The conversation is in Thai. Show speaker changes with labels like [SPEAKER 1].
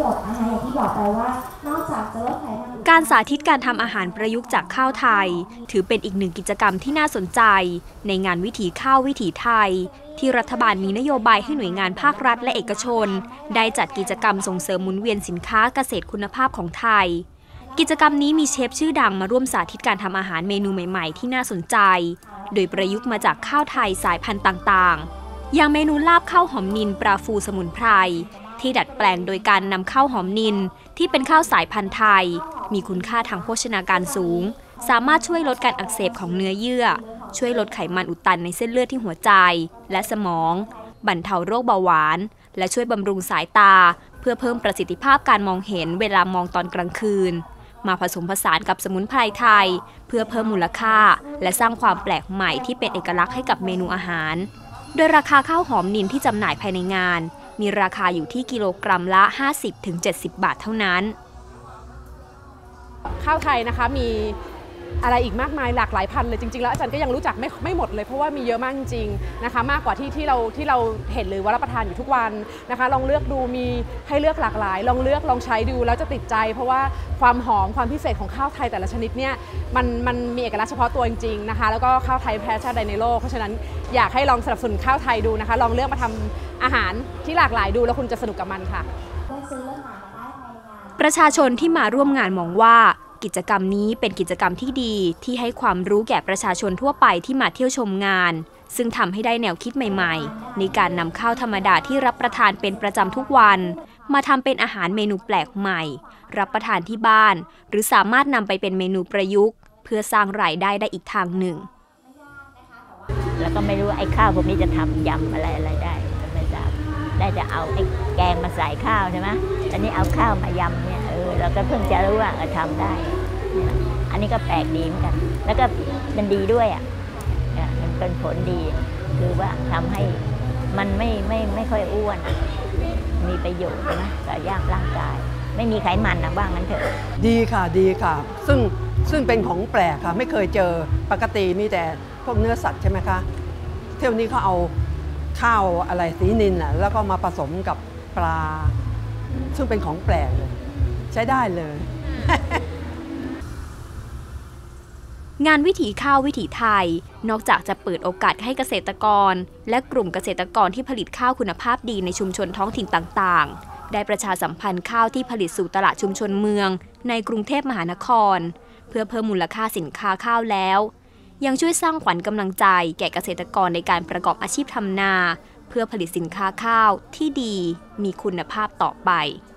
[SPEAKER 1] ชน์นะคะอย่างที่บอกไปว่านอกจากจะลดไขมัน
[SPEAKER 2] การสาธิตการทำอาหารประยุกต์จากข้าวไทยถือเป็นอีกหนึ่งกิจกรรมที่น่าสนใจในงานวิถีข้าววิถีไทยที่รัฐบาลมีนโยบายให้หน่วยงานภาครัฐและเอกชนได้จัดกิจกรรมส่งเสริมหมุนเวียนสินค้าเกษตรคุณภาพของไทยกิจกรรมนี้มีเชฟชื่อดังมาร่วมสาธิตการทำอาหารเมนูใหม่ๆที่น่าสนใจโดยประยุกต์มาจากข้าวไทยสายพันธุ์ต่างๆอย่างเมนูลาบข้าวหอมนิลปลาฟูสมุนไพรที่ดัดแปลงโดยการนำข้าวหอมนิลที่เป็นข้าวสายพันธุ์ไทยมีคุณค่าทางโภชนาการสูงสามารถช่วยลดการอักเสบของเนื้อเยื่อช่วยลดไขมันอุดตันในเส้นเลือดที่หัวใจและสมองบรรเทาโรคเบาหวานและช่วยบำรุงสายตาเพื่อเพิ่มประสิทธิภาพการมองเห็นเวลามองตอนกลางคืนมาผสมผสานกับสมุนไพรไทยเพื่อเพิ่มมูลค่าและสร้างความแปลกใหม่ที่เป็นเอกลักษณ์ให้กับเมนูอาหารโดยราคาข้าวหอมนิลที่จำหน่ายภายในงานมีราคาอยู่ที่กิโลกรัมละ 50-70 บาทเท่านั้น
[SPEAKER 3] ข้าวไทยนะคะมีอะไรอีกมากมายหลากหลายพันเลยจริงๆแล้วอาจารย์ก็ยังรู้จักไม่หมดเลยเพราะว่ามีเยอะมากจริงๆนะคะมากกว่าที่เราเห็นหรือว่ารับประทานอยู่ทุกวันนะคะลองเลือกดูมีให้เลือกหลากหลายลองใช้ดูแล้วจะติดใจเพราะว่าความหอมความพิเศษของข้าวไทยแต่ละชนิดเนี่ยมันมีเอกลักษณ์เฉพาะตัวจริงๆนะคะแล้วก็ข้าวไทยแพ้ชาติใดในโลกเพราะฉะนั้นอยากให้ลองสนับสนุนข้าวไทยดูนะคะลองเลือกมาทำอาหารที่หลากหลายดูแล้วคุณจะสนุกกับมันค่ะ
[SPEAKER 2] ประชาชนที่มาร่วมงานมองว่ากิจกรรมนี้เป็นกิจกรรมที่ดีที่ให้ความรู้แก่ประชาชนทั่วไปที่มาเที่ยวชมงานซึ่งทำให้ได้แนวคิดใหม่ๆในการนำข้าวธรรมดาที่รับประทานเป็นประจำทุกวันมาทำเป็นอาหารเมนูแปลกใหม่รับประทานที่บ้านหรือสามารถนำไปเป็นเมนูประยุกต์เพื่อสร้างรายได้ได้อีกทางหนึ่ง
[SPEAKER 4] แล้วก็ไม่รู้ไอ้ข้าวพวกนี้จะทำยำอะไรได้ไม่ทราบได้จะเอาไอ้แกงมาใส่ข้าวใช่ไหมอันนี้เอาข้าวมายำเนี่ยเราก็เพิ่งจะรู้ว่าทำได้อันนี้ก็แปลกดีเหมือนกันแล้วก็มันดีด้วยมันเป็นผลดีคือว่าทำให้มันไม่ค่อยอ้วนมีประโยชน์นะกับร่างกายไม่มีไขมันนะบ้างงั้นเถอะ
[SPEAKER 5] ดีค่ะซึ่งเป็นของแปลกค่ะไม่เคยเจอปกติมีแต่พวกเนื้อสัตว์ใช่ไหมคะเที่ยวนี้เขาเอาข้าวอะไรสีนิลแล้วก็มาผสมกับปลาซึ่งเป็นของแปลกเลยใช้ได้เลย
[SPEAKER 2] งานวิถีข้าววิถีไทยนอกจากจะเปิดโอกาสให้เกษตรกรและกลุ่มเกษตรกรที่ผลิตข้าวคุณภาพดีในชุมชนท้องถิ่นต่างๆได้ประชาสัมพันธ์ข้าวที่ผลิตสู่ตลาดชุมชนเมืองในกรุงเทพมหานครเพื่อเพิ่มมูลค่าสินค้าข้าวแล้วยังช่วยสร้างขวัญกำลังใจแก่เกษตรกรในการประกอบอาชีพทำนาเพื่อผลิตสินค้าข้าวที่ดีมีคุณภาพต่อไป